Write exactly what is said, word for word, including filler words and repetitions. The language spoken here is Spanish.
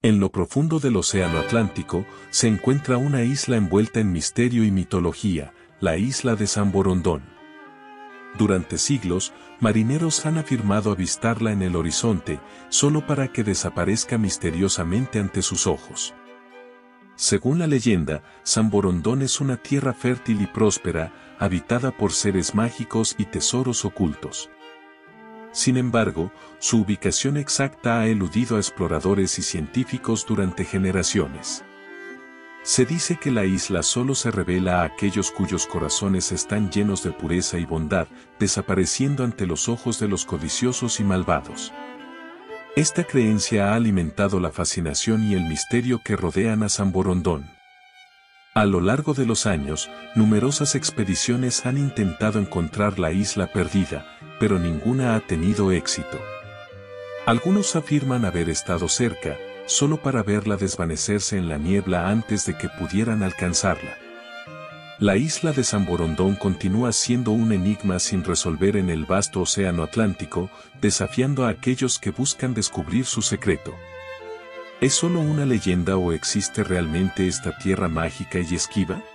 En lo profundo del Océano Atlántico, se encuentra una isla envuelta en misterio y mitología, la isla de San Borondón. Durante siglos, marineros han afirmado avistarla en el horizonte, solo para que desaparezca misteriosamente ante sus ojos. Según la leyenda, San Borondón es una tierra fértil y próspera, habitada por seres mágicos y tesoros ocultos. Sin embargo, su ubicación exacta ha eludido a exploradores y científicos durante generaciones. Se dice que la isla solo se revela a aquellos cuyos corazones están llenos de pureza y bondad, desapareciendo ante los ojos de los codiciosos y malvados. Esta creencia ha alimentado la fascinación y el misterio que rodean a San Borondón. A lo largo de los años, numerosas expediciones han intentado encontrar la isla perdida, pero ninguna ha tenido éxito. Algunos afirman haber estado cerca, solo para verla desvanecerse en la niebla antes de que pudieran alcanzarla. La isla de San Borondón continúa siendo un enigma sin resolver en el vasto Océano Atlántico, desafiando a aquellos que buscan descubrir su secreto. ¿Es solo una leyenda o existe realmente esta tierra mágica y esquiva?